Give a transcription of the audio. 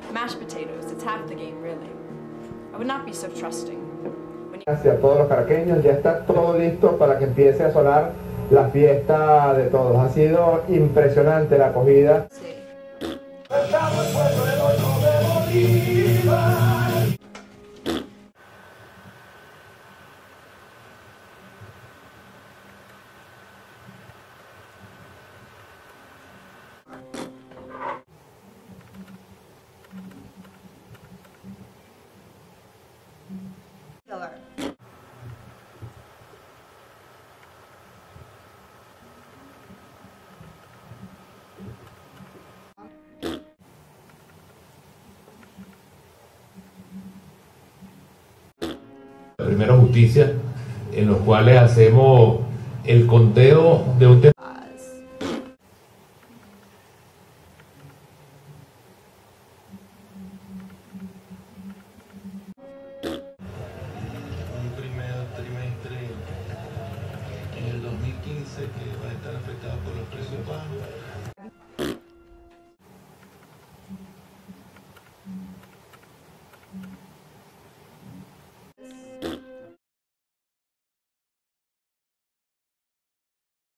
Mashed potatoes, it's half the game, really. I would not be so trusting. Hacia todos los caraqueños, ya está todo listo para que empiece a sonar la fiesta de todos. Ha sido impresionante la acogida. Sí. Primero Justicia, en los cuales hacemos el conteo de un tema. Un primer trimestre en el 2015 que va a estar afectado por los precios bajos.